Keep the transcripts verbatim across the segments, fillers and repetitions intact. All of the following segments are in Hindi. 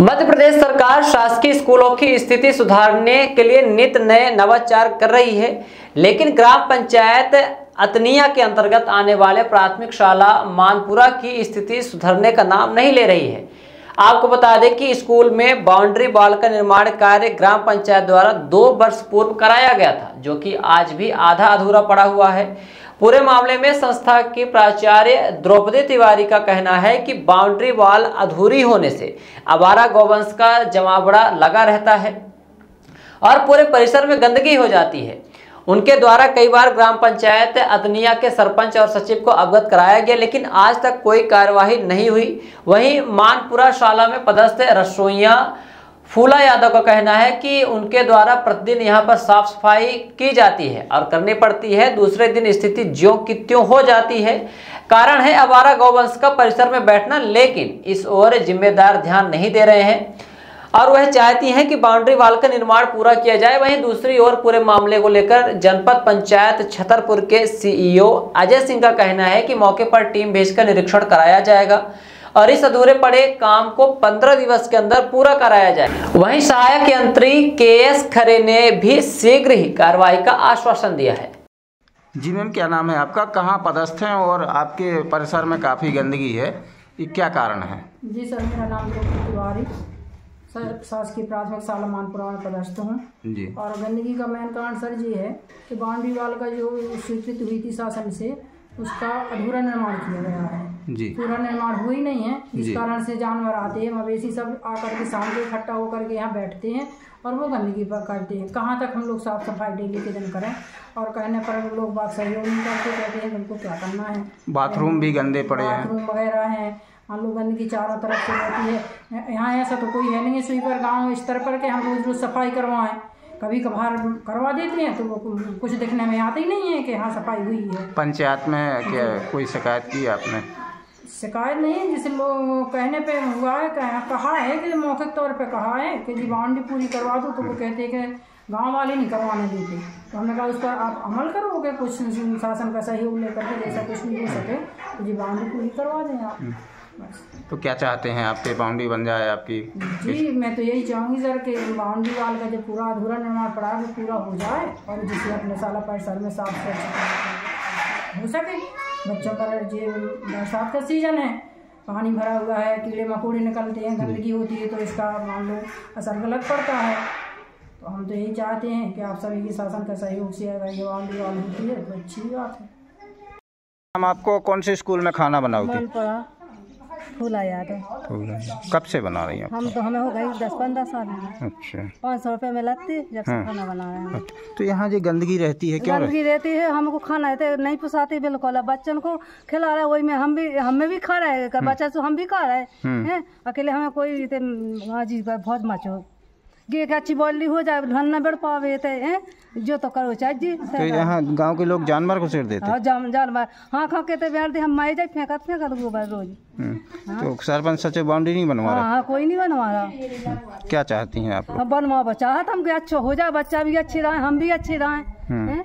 मध्य प्रदेश सरकार शासकीय स्कूलों की स्थिति सुधारने के लिए नित नए नवाचार कर रही है, लेकिन ग्राम पंचायत अतनिया के अंतर्गत आने वाले प्राथमिक शाला मानपुरा की स्थिति सुधरने का नाम नहीं ले रही है। आपको बता दें कि स्कूल में बाउंड्री वॉल का निर्माण कार्य ग्राम पंचायत द्वारा दो वर्ष पूर्व कराया गया था, जो कि आज भी आधा अधूरा पड़ा हुआ है। पूरे मामले में संस्था की प्राचार्य द्रौपदी तिवारी का कहना है कि बाउंड्री वॉल अधूरी होने से आवारा गौवंश का जमावड़ा लगा रहता है और पूरे परिसर में गंदगी हो जाती है। उनके द्वारा कई बार ग्राम पंचायत अतनिया के सरपंच और सचिव को अवगत कराया गया, लेकिन आज तक कोई कार्यवाही नहीं हुई। वहीं मानपुरा शाला में पदस्थ रसोइया फूला यादव का कहना है कि उनके द्वारा प्रतिदिन यहां पर साफ सफाई की जाती है और करनी पड़ती है, दूसरे दिन स्थिति ज्यों की त्यों हो जाती है। कारण है आवारा गौवंश का परिसर में बैठना, लेकिन इस ओर जिम्मेदार ध्यान नहीं दे रहे हैं और वह चाहती हैं कि बाउंड्री वॉल का निर्माण पूरा किया जाए। वहीं दूसरी ओर पूरे मामले को लेकर जनपद पंचायत छतरपुर के सीईओ अजय सिंह का कहना है कि मौके पर टीम भेजकर निरीक्षण कराया जाएगा और इस अधूरे पड़े काम को पंद्रह दिवस के अंदर पूरा कराया जाए। वहीं सहायक यंत्री के एस खरे ने भी शीघ्र ही कार्रवाई का आश्वासन दिया है। जी मैम, क्या नाम है आपका, कहाँ पदस्थ हैं और आपके परिसर में काफ़ी गंदगी है, ये क्या कारण है? जी सर, मेरा नाम द्रौपदी तिवारी, सर शासकीय प्राथमिक शाला मानपुरा में पदस्थ हूँ जी। और गंदगी का मेन कारण सर जी है कि बाउंड्री वॉल का जो स्वीकृति हुई थी शासन से, उसका अधूरा निर्माण किया गया है जी। पूरा निर्माण हुई नहीं है, जिस कारण से जानवर आते हैं, मवेशी सब आकर के सामने इकट्ठा होकर के यहाँ बैठते हैं और वो गंदगी पर करते हैं। कहाँ तक हम लोग साफ सफाई डेली के दिन करें और कहने पर लोग बात सहयोग नहीं करते, कहते हैं उनको क्या करना है। बाथरूम भी गंदे पड़े हैं, बाथरूम वगैरह हैं, हम लोग गंदगी चारों तरफ से रहती है। यहाँ ऐसा तो कोई है नहीं है स्वीपर गाँव स्तर पर के हम रोज रोज सफाई करवाएं, कभी कभार करवा देते हैं तो वो कुछ दिखने में आते ही नहीं है कि हाँ सफाई हुई है। पंचायत में क्या कोई शिकायत की आपने? शिकायत नहीं है, जिस लोग कहने पे हुआ है, कहा है कि मौखिक तौर पे कहा है कि जी बाउंड्री पूरी करवा दो, तो वो कहते हैं कि गांव वाले नहीं करवाने देते। तो हमने कहा उस पर आप अमल करोगे, कुछ शासन का सहयोग लेकर के, जैसा कुछ नहीं हो सके तो जी बाउंड्री पूरी करवा दें आप। तो क्या चाहते हैं आपके बाउंड्री बन जाए आपकी? जी मैं तो यही चाहूँगी सर कि बाउंड्री वाल का जो पूरा अधूरा निर्माण पड़ा है वो पूरा हो जाए और जिससे अपने शाला परिसर में साफ स्वच्छ हो सके। बच्चों का जो बरसात का सीजन है, पानी भरा हुआ है, कीड़े मकोड़े निकलते हैं, गंदगी होती है, तो इसका मान लो असर गलत पड़ता है। तो हम तो यही चाहते हैं कि आप सभी के शासन का सहयोग से अगर ये बाउंड्री वाल होती है तो अच्छी बात है। हम आपको कौन से स्कूल में खाना बनाओगे? फूला याद है। कब से बना रही हैं? हम तो हमें हो गई दस पंद्रह साल। अच्छा। पाँच सौ रुपये में लगती जब से खाना बना रहे हैं। तो यहाँ जो गंदगी रहती है, क्यों गंदगी रहती है? हमको खाना है नहीं पुसाती बिल्कुल, बच्चों को खिला रहे वही में हम भी हमें भी खा रहे हैं, बच्चा से हम भी खा रहे हैं, अकेले हमें कोई जी बहुत मचो गे अच्छी बोली हो जाए धन न बढ़ पावे थे जो तो करो चाहे जी। तो यहाँ गांव के लोग जानवर को छेड़ देते हैं? जान जानवर हाँ खा के बैठ दे, हम मारे जाए फेंकत फेंकत गोबर रोज। तो सरपंच सचिव बाउंड्री नहीं बनवा रहा? हाँ कोई नहीं बनवा रहा। क्या चाहती हैं आप? हम बनवा चाहत हम अच्छा हो जाए, बच्चा भी अच्छी रहे, हम भी अच्छे रहे।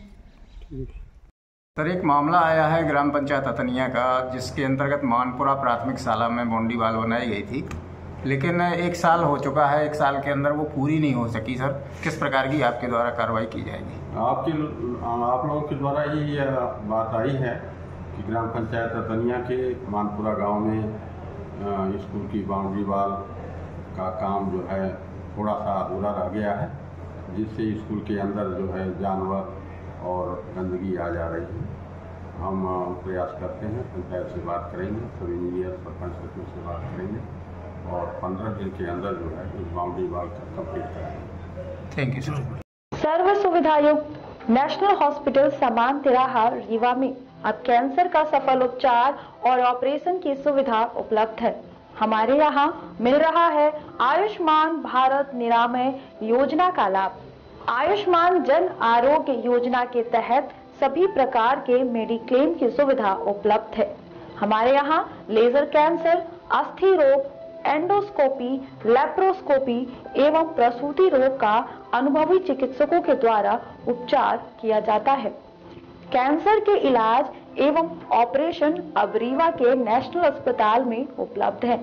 सर, एक मामला आया है ग्राम पंचायत अतनिया का, जिसके अंतर्गत मानपुरा प्राथमिक शाला में बाउंड्री वॉल बनाई गई थी, लेकिन एक साल हो चुका है, एक साल के अंदर वो पूरी नहीं हो सकी। सर, किस प्रकार की आपके द्वारा कार्रवाई की जाएगी? आपके आप लोगों के द्वारा ही यह बात आई है कि ग्राम पंचायत अतनिया के मानपुरा गांव में स्कूल की बाउंड्री वॉल का काम जो है थोड़ा सा अधूरा रह गया है, जिससे स्कूल के अंदर जो है जानवर और गंदगी आ जा रही है। हम प्रयास करते हैं, पंचायत से बात करेंगे, सब इंजीनियर सरपंच सचिव से बात करेंगे और पंद्रह दिन के अंदर जो है इस बाउंड्री वॉल का कंप्लीट करेंगे। Thank you sir. सर्व सुविधा युक्त नेशनल हॉस्पिटल समान तिराहा रीवा में अब कैंसर का सफल उपचार और ऑपरेशन की सुविधा उपलब्ध है। हमारे यहाँ मिल रहा है आयुष्मान भारत निरामय योजना का लाभ। आयुष्मान जन आरोग्य योजना के तहत सभी प्रकार के मेडिक्लेम की सुविधा उपलब्ध है। हमारे यहाँ लेजर कैंसर, अस्थि रोग, एंडोस्कोपी, लेप्रोस्कोपी एवं प्रसूति रोग का अनुभवी चिकित्सकों के द्वारा उपचार किया जाता है। कैंसर के इलाज एवं ऑपरेशन अब रीवा के नेशनल अस्पताल में उपलब्ध है।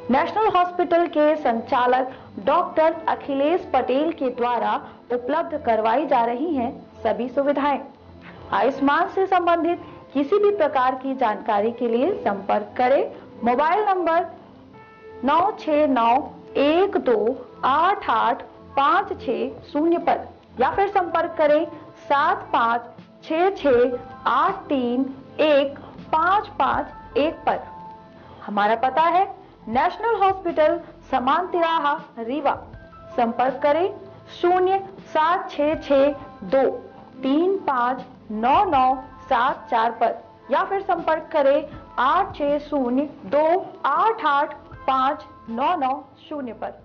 नेशनल हॉस्पिटल के संचालक डॉक्टर अखिलेश पटेल के द्वारा उपलब्ध करवाई जा रही हैं सभी सुविधाएं। आयुष्मान से संबंधित किसी भी प्रकार की जानकारी के लिए संपर्क करें मोबाइल नंबर नौ छह नौ एक दो आठ आठ पाँच छह शून्य पर या फिर संपर्क करें सात पाँच छह छह आठ तीन एक पाँच पाँच एक पर। हमारा पता है नेशनल हॉस्पिटल समान तिराहा रीवा। संपर्क करें शून्य सात छह छह दो तीन पाँच नौ नौ सात चार पर या फिर संपर्क करें आठ छह शून्य दो आठ आठ पाँच नौ नौ शून्य पर।